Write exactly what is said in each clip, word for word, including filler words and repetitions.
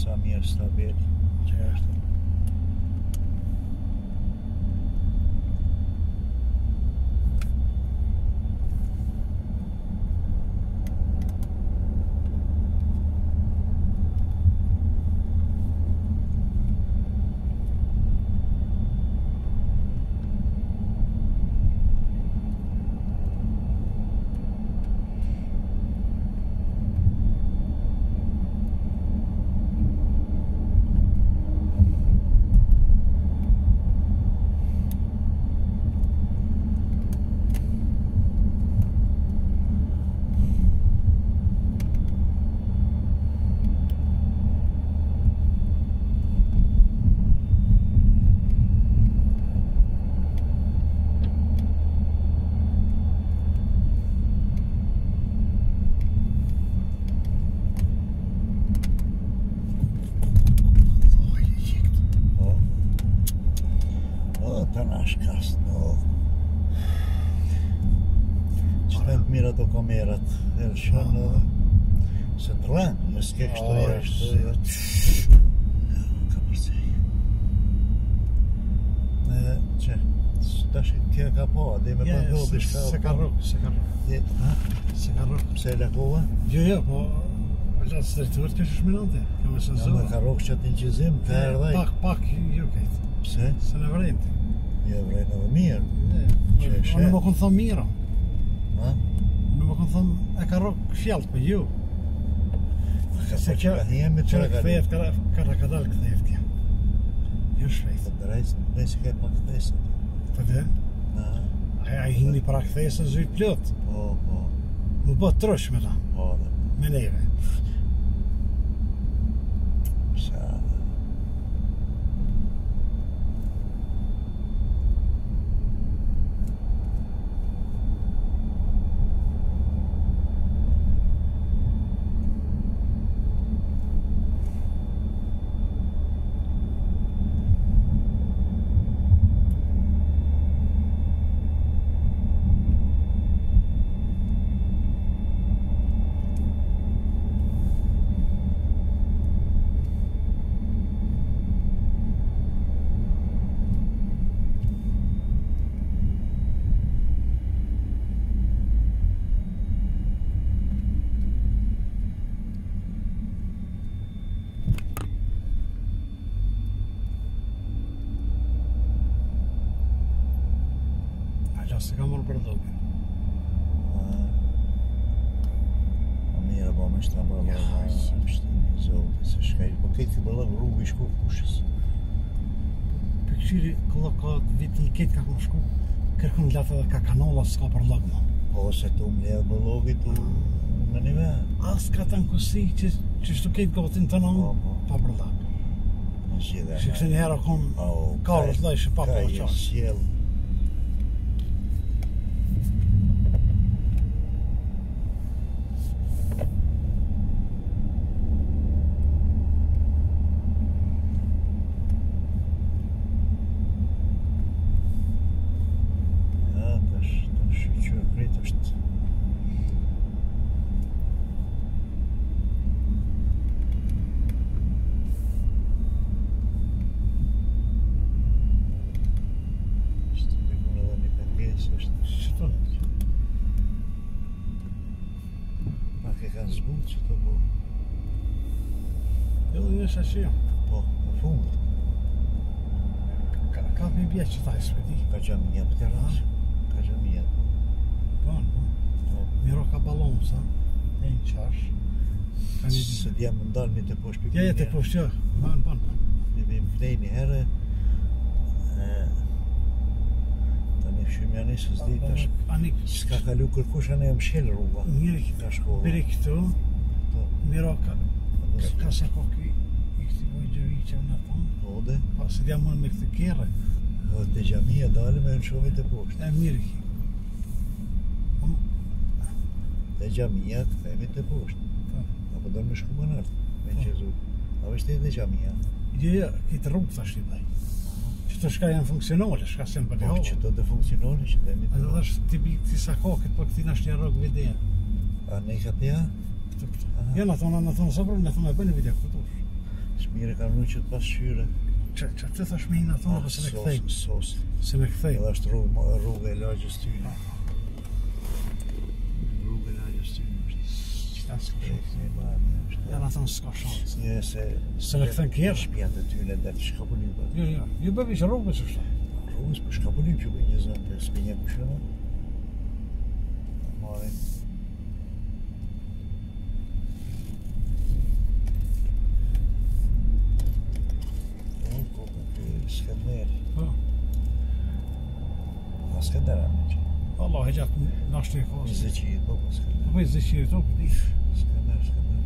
sa mirë stabil. Që është? Kast, no. Qëtë mira do kamerat, e shënë se të rënë, e s'ke kështu jashtë, ka përcej. Që, tash kjo ka po, dhe me pëndohë bishka. Se ka rrugë, se ka rrugë. Se ka rrugë. Pse e lakova? Jo, jo, po, latë së drejtuar të shminante, kjo me së zërë. Ka rrugë që të nqizim, të erdhaj. Pak, pak, jo kejtë. Pse? Se në vrejnë. Jo, vrejnë edhe mirë. Në më kënë thëmë mira. Ha? Në më kënë thëmë, e ka rrugë fjallë për ju. Se që ka jemi të regali. Që ka rakadal këthejf tja. Jo shvejtë. Të drejtë, në si ka e pa këthesë. Të dhe? A i hindi para këthesë zëjtë plot. Po, po. Më bëtë trosh me ta. Po, dhe. Me neve. Sa... Se ka mërë për dhogë. A mira, po me shta mërë lërë, më shtë një zotë, se shkaj, po këtë të bërë rrugë i shku kushës. Për këshiri, këllo ka viti i këtë ka këmë shku, kërkën latë edhe ka kanolla s'ka për logë më. Po, se të më ledhë për logë tu në një me. A s'ka të në kësi që shtu këtë gotin të nëmë, pa për logë. Që këtë një herë këmë karët lejshë pa për qasë. Zbutë që të po. Jo dhe një shashia. Po, në fundë. Ka me bje që ta i spedi. Ka gjamija për të rrasë. Ka gjamija. Po, po. Miro ka balonë, sa. E një qash. Se dhja më ndalë me të poshtë për Ja, ja, të poshtë, jo. Ban, ban, ban. Me me më flej një herë. Ta një shumë janë isë zdi tash. S'ka kalu kërkush anë e më shkelë rruga. Njëri, beri këtu, miro ka ka sa koki i këti vojgjëvi që më në thonë. Po dhe? Pa, se dhja mënë me këtë kere. Të gjamija dalë me në shumë të poshtë. E mirë ki. Të gjamija këthejme të poshtë. Apo do me shku më nërtë, me qezu. A vështë e të gjamija? Jo, jo, këtë rrugë të ashtë i dhej. Që të shka janë funksionale, shka se në për të Po, që të të funksionale, që të emi të poshtë. Edhe është tipi këtisa kokët, po këti nështë një rrugë videja. A ne i ka të ja? Këtu, këtu. Ja, në thonë, në thonë së përë, në thonë e bëjnë video këtu tush. Smira ka më që të pasqyre. Që që të thash me ina thonë, se me këthej. Sos. Se me këthej. Edhe është rrugë rrugë e lagjës ty. Rrugë e lagjës ty është. Qëta s'ka shansë. Ja na thonë s'ka shansë. Je se... Se me këthejnë kjerë. Shpjat e ty në delë shkapulim. Jo, jo. Jo bëbi që rrugës është. Rrugës për shkapulim që bëjnë një zënë për spinje kushënë. Marim. Skënder. Po. A Skënder a më që? Allah e gjatë nashtë e kosë. Zëqirë, po, po Skënder. Po i zëqirë, to, po di. Skënder, Skënder.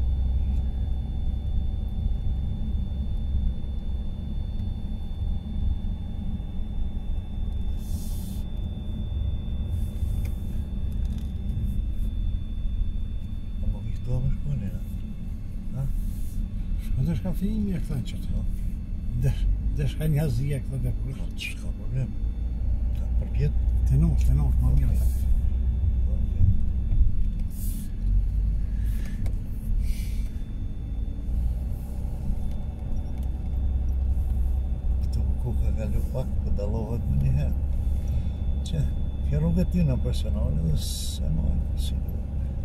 A më vikto më shkone, ha? Shkënder shka fimi e këtën qëtë. Desh, desh ka një hazija këtë dhe kërë. Që ka problem? Për pjetë? Tenor, tenor, ma mirë. Këtu ku ka kalu pak, pëdalohet më njëherë. Që, kjo rrugët tina personale dhe se majnë, si duhet.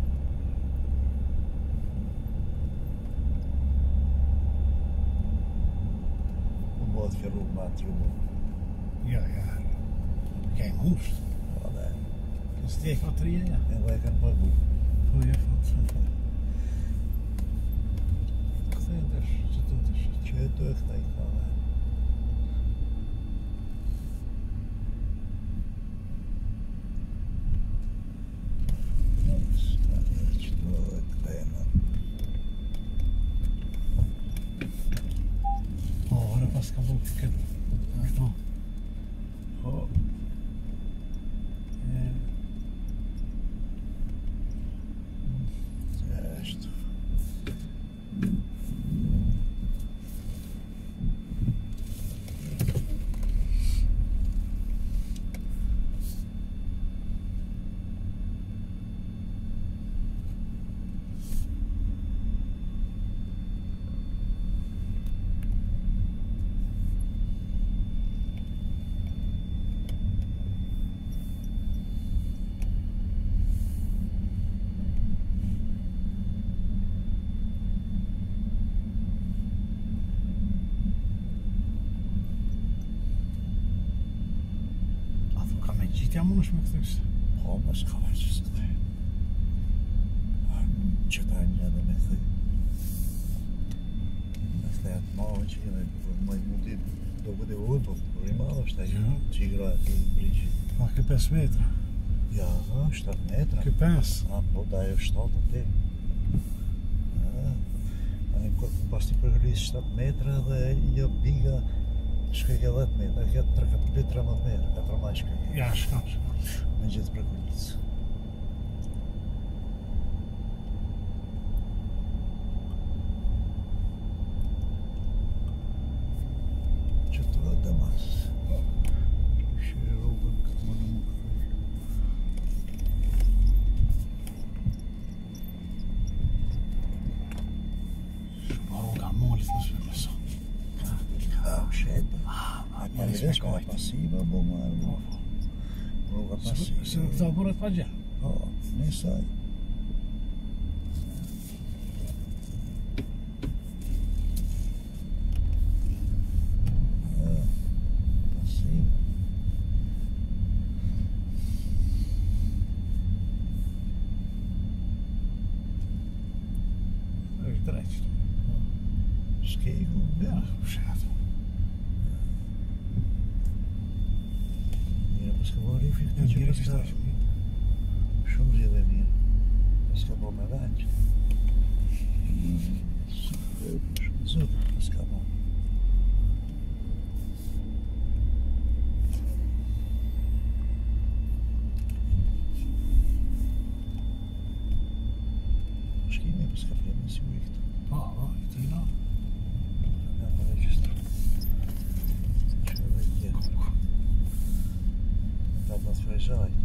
Bëhet kjo rrugë ma të rrugë. Ja, ja. Ka e musht. Po dhe. Kësë ti e ka të rije, ja. E dhe e kanë pagu. Po, ja, fatë. Këthe e dësh, që të dësh. Që e të e këta i ka dhe. Që të e këta e në. Pas ka bu këtë këto. Po. Qeshtu. Gjitja më nëshme këtës. Po, më s'ka që së dhe. Që ta një dhe me thëj. Me thëj atë malë që jene, më i mundi do këtë e vëllë, po për i malë është e që i gra e të i brigji. A, kë pesë metra? Ja, shtatë metra. Kë pesë? A, po, da e shtatë të A në këtë pas të përgërisë shtatë metra dhe jo biga shkaj ke dhjetë metra, ke tretëmbëdhjetë metra, katër maj shkaj. Ja, shka, shka. Me gjithë përgërisë. Që të dhe dhe mas. Shire rrugën këtë më në më këtër. Shpa rruga molit në shme mëso. Ka, u shetë. A ka vërës ka pasiva, bo ma rruga. Rruga pasiva. Se në këta buret pa gjë? Po, në saj. Pasiva. është drejt. Skejku. Ja, u shetë. S'ka po rifit Në këtë që gjire që pësta shtash. shumë zhjede mirë. S'ka po me venç. Shumë zhjede, s'ka po. Shkimi për s'ka flemi si ujë këtë. Pa, pa, i të ina. Nga më registru. Që edhe i tjetë. Ta të frezaj.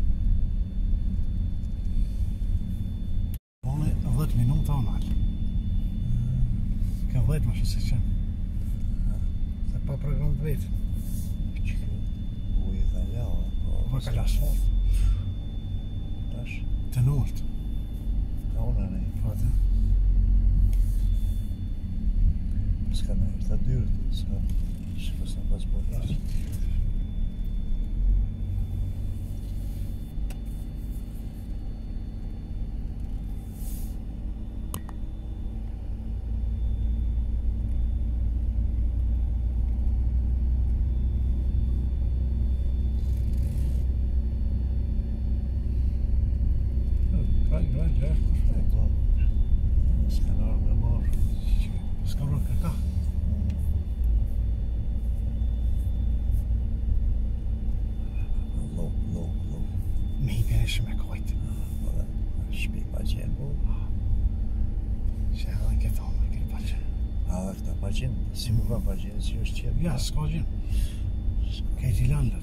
Pone dhjetë minuta onal. Ka dhejt më shë se qenë. Se pa program të vetë. Që ujë ka lau, Pa ka asfalt. tash, Të nort. ka unë në Po të. s'ka në është të dyrë, s'ka shkës në pas bërë. Kraj, kraj, gjë. S'ka në orë me morë. S'ka rrë këta. Lo, lo, lo. Me i bjene shumë e kajtë. Shpi pa qenë, po. Që edhe në këtë omë, këtë pa që. A dhe këta pa qenë, si më ka pa qenë, si është qenë. Ja, s'ka gjënë. Këtë i landët.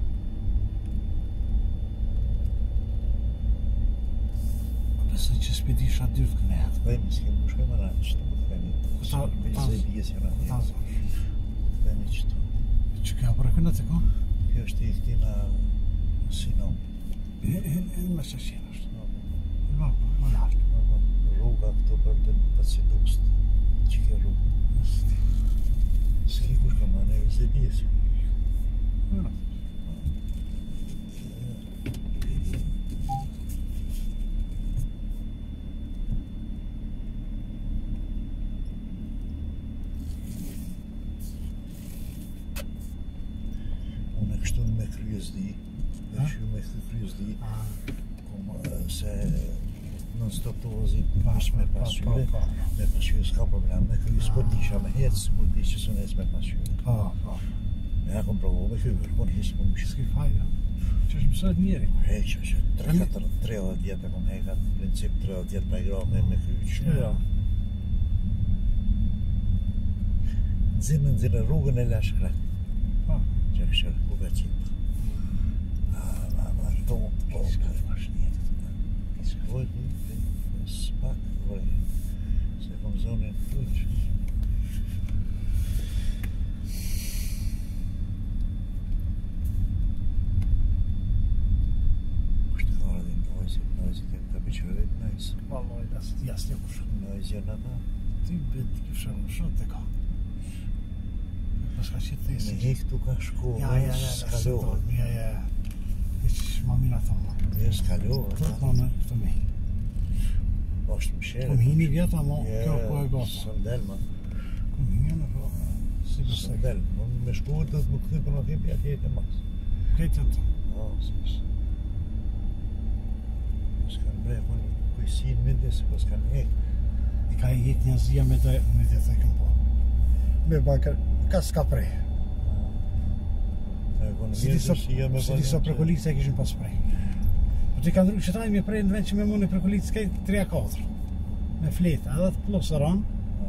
Besë që s'piti isha dyrtë këne. Këpëjmë, s'kemë më shkëmë në qëtu, këpëjmë. Këta, këta, Se i bjesë në këta një. zonë. Këpëjmë qëtu. Që ka për e kënë të ko? Kjo është i këtina Sinom. E, e, e, me që qenë është. Në, më lartë. Rruga këtu për të Pacidukst. Që ke rrugë. S'ki kush ka ma në se bjesë. Në, Unë e kështu me kryesdi, e Ha? kështu me këtë kryesdi, a, kom eh, se non stop të vozit pas me pasyre, po, me pasyre s'ka problem, me kryes po disha me hecë, s'po di që së necë me pasyre. po, po. Ja kom provu me kryes, po në hisë po më shkë. S'ki faj, ja. Që është mësojt njeri. E që që tre katër tridhjetë vjetë e kom hekat, në princip tridhjetë vjetë pa i gra me me kryes. Shumë Ja. ja. Nëzinë nëzinë rrugën e lash kretë, Po, që kështë ku ka qitë. A, ma, ma, to, po, ka është njëtë. S'koj, s'pak, vërë, se kom zonën të që. Kështë ka ardhin nojzit, nojzit e të pëqërit nëjsë. valloj, jas, jas një kush. Nojzit janë ata. Ty bet, kësha më shumë të ka. Pas ka që të Me thesi. hek tu ka shku, Ja, ja, ja, ja, s'kalohet. ja, ja, ja. Iq ma mina thonë. E s'kalohet, Të ha? thonë, këtë me hi. Është më shere. Kom hini vjeta, mo, kjo ku e gata. Së ndel, ma. Kom hini, po, si Së përse. ndel. Me shkuhet të të më këthy për në kepi atje e të mas. Këtë të të. O, s'kan bre, po në kujësin minde, se po s'kan hek. I ka i jetë një zia me të me të të këmë po. Me banker, ka s'ka prej. E konë Si disa, mjërësia me si disa prekolicë se kishin pas prej. Po ti ka ndrykë që taj me prej në vend që me mu në prekolicë s'kej tre katër. Me fleta, edhe të plus rënë.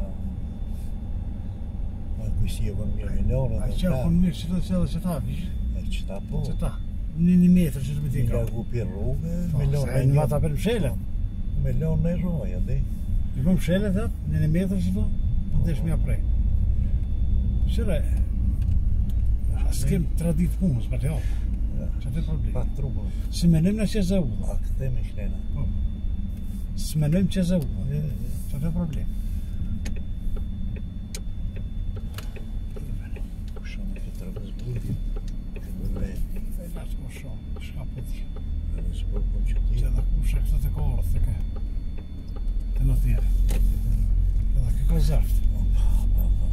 Ma kujësia konë mirë milionë. A që konë mirë që të që edhe që ta vish. E që ta po. Që ta. Në një metrë që të me ti Një ka. lagu për rrugë, Po, milionë se në ata për mshelet. Milionë në roja, dhe. I bëm mshelet dhe në një metrë që të, në desh mja prej. Shire, s'kem tradit punës, për të hapë. Që të problem. Pa trupën. Si menojmë në që zë ullë. A këte me shlena. Po. Si menojmë që zë ullë. E, e, Që të problem. Shumë në këtë rëbës burdi. Këtë bërre. E latë më shumë, shka për ti. Rëbës burdi po që ti. Që edhe ku shë këtë të ka orë, të ke. Të në tjere. Edhe ke ka zërft. Pa, pa, pa.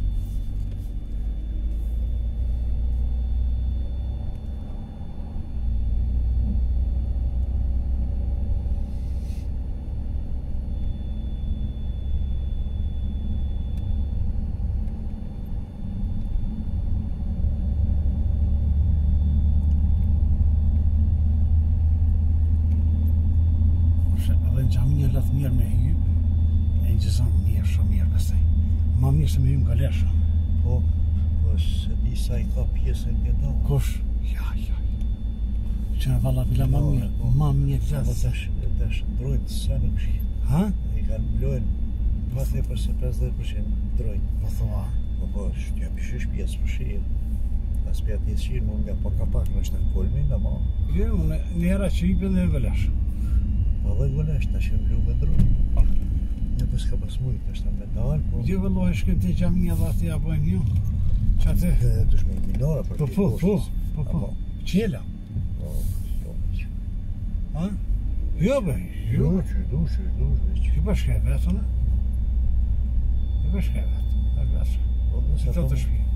Edhe në gjami një latë mirë me hy, e në gjëzën mirë, shumë mirë pëstaj. Ma mirë se me hy më galesha. Po, po se di sa i ka pjesën këta. Kush? Ja, ja. Që në valla bila ma Po, mirë, po. ma mirë Po latë. tash, tash ndrojnë sa në këshki. Ha? I kanë mblojnë. Po tepër se pesëdhjetë përqind drojt. Po thua. Po po, t'ja pishesh pjesë për shirë. As pja të shirë, mund nga po ka pak në shtë në kolmi, nga ma. Jo, unë një hera që i për dhe vëlesh. Po dhe gëlesh, ta që mlu me drojt. Një për s'ka pas mujtë, është në medal, po... Gjë vëllohi shkëm të gjamija dhe atë ja bojnë një. Që atë... Dhe shme i minora për Po, po, po, po, po. Qela. Po, jo me që. Ha? Jo, be, jo. Duqë, duqë, duqë, Që për shkaj vetë, në? Që për shkaj vetë, në vetë. Po, nëse Që të shpi.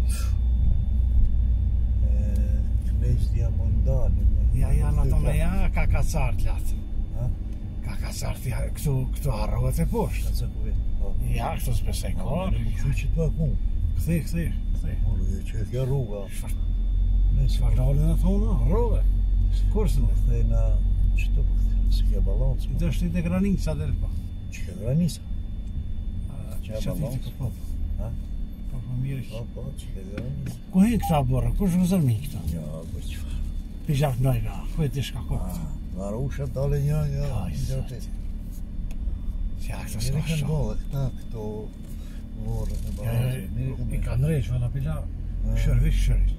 Knejës diamondali. Ja, janë ato me ja, ka kacartë latë. Ha? Ka kacartë, ja, këtu, këtu arrohet e poshtë. Ka ku vetë, po. Ja, këtu s'besaj Po, korë. këthy që të akun. Këthi, këthi, këthi. Morë, dhe që e kja rruga. Çfarë dalin ato në rrugë? Kursën. Thejna, që të po këthejna, si kja balancë. Të është i të granica del po. Që kja granisa. Që Që ti balancë. të po. Ha? Po po mirë. Po, po, që kja granisa. Ku hin këta borë? Kush vëzër mi këta? Ja, për që farë. Pishak nojga, ku e të shka kokë? Nga rusha dale një, një, Aj, një zoti. Si a këta Njëri s'ka kanë shka. bëllë, këta, këto vorët në Ja, balancë. Njëri kanë I bëllë. kanë rejsh, vëlla pila, shërvish, shërvish.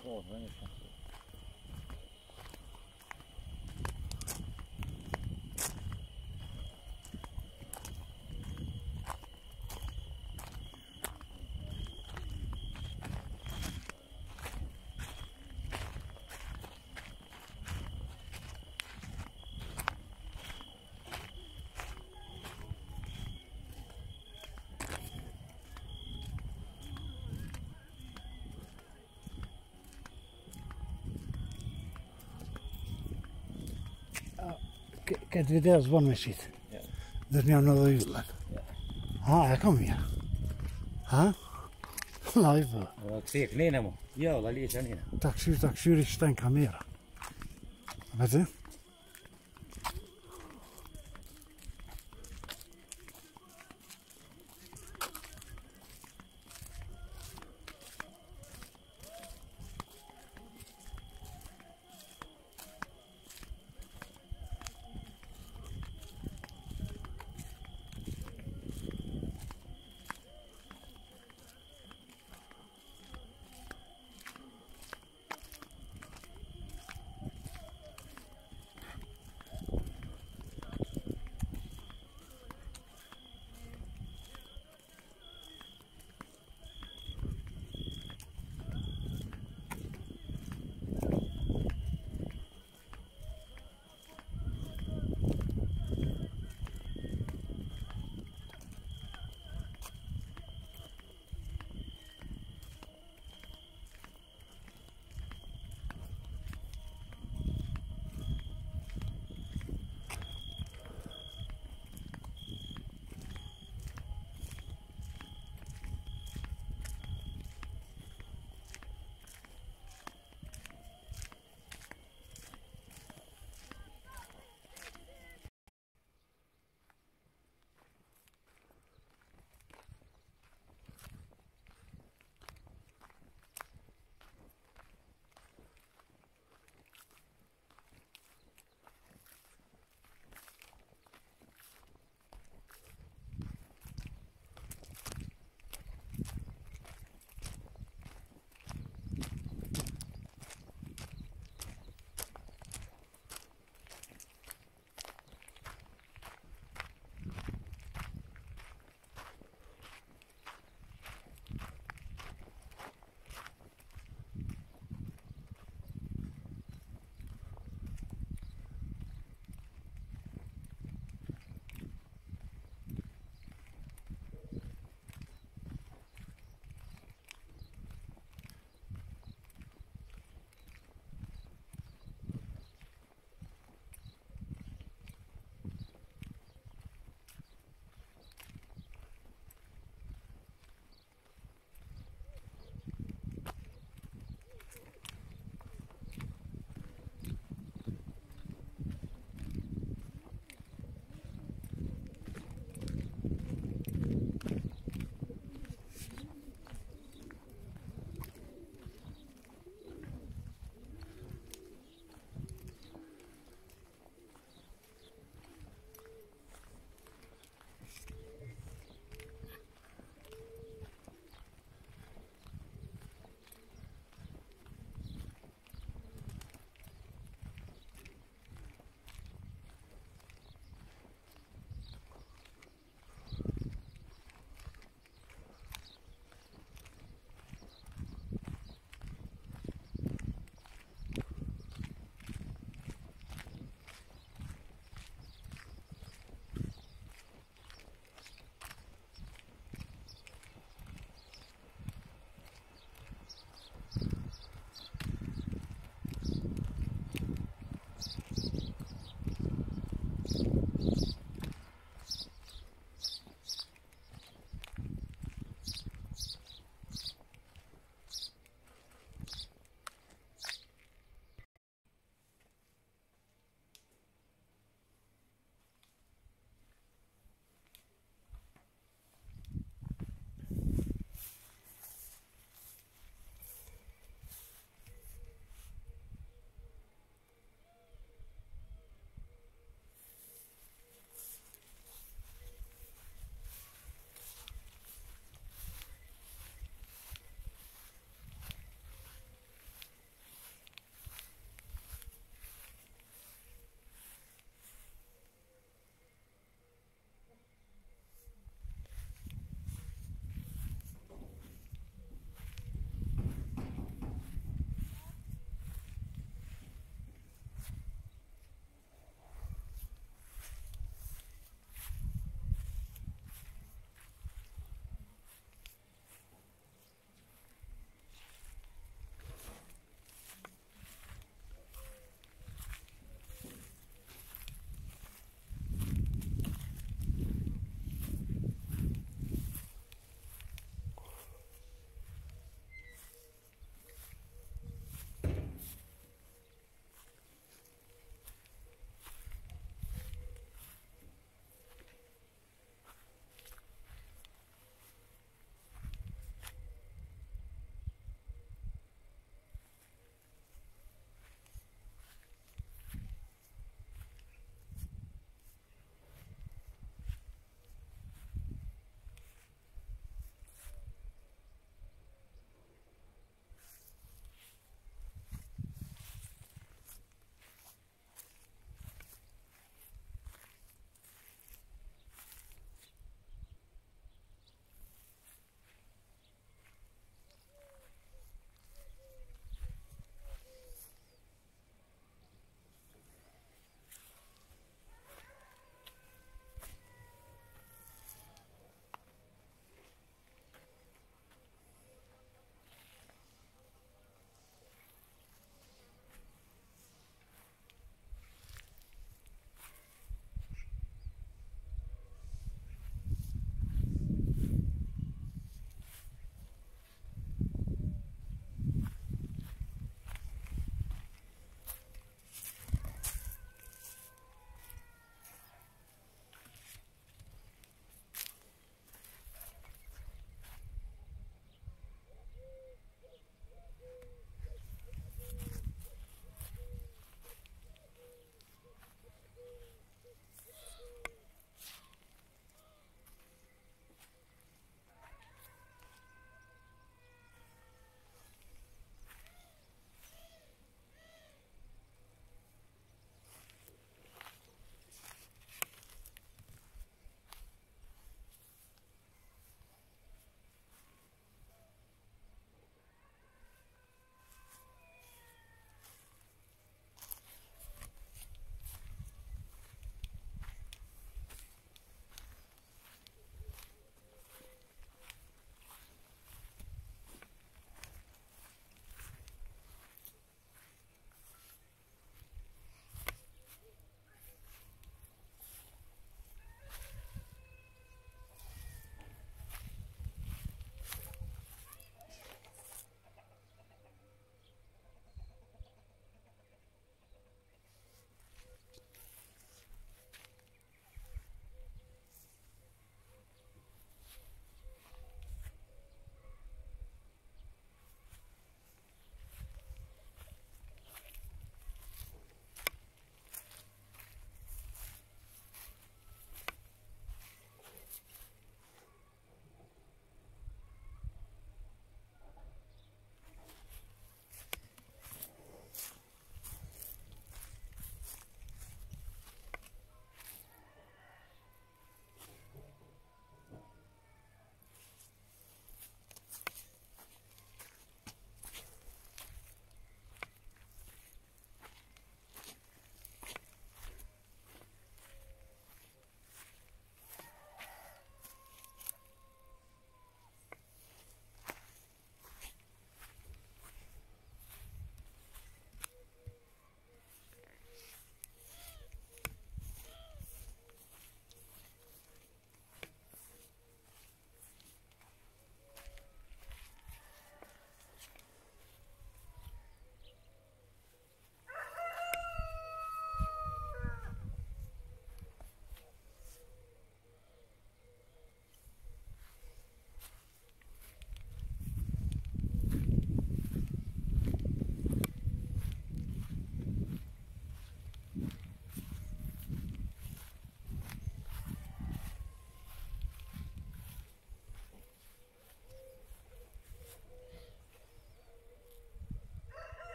Åh, den är fan. Kan du deras barnmässigt? Ja. Det är något jullat. Ja, jag kommer ju. Ha? Laiva. Tiedätkö niin, Nemo? Joo, la liisaa niin. Tack så tack så riktigt kamera. Vet du?